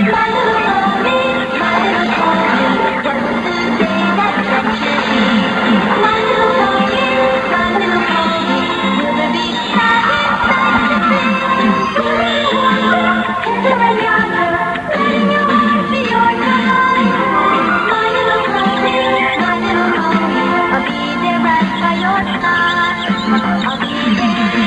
My little pony, my little pony, just the day that let you be. My little pony, my little pony, will there be satisfied to see? Here and yonder, letting your heart be yours tonight. My little pony, I'll be there right by your side. I'll be there.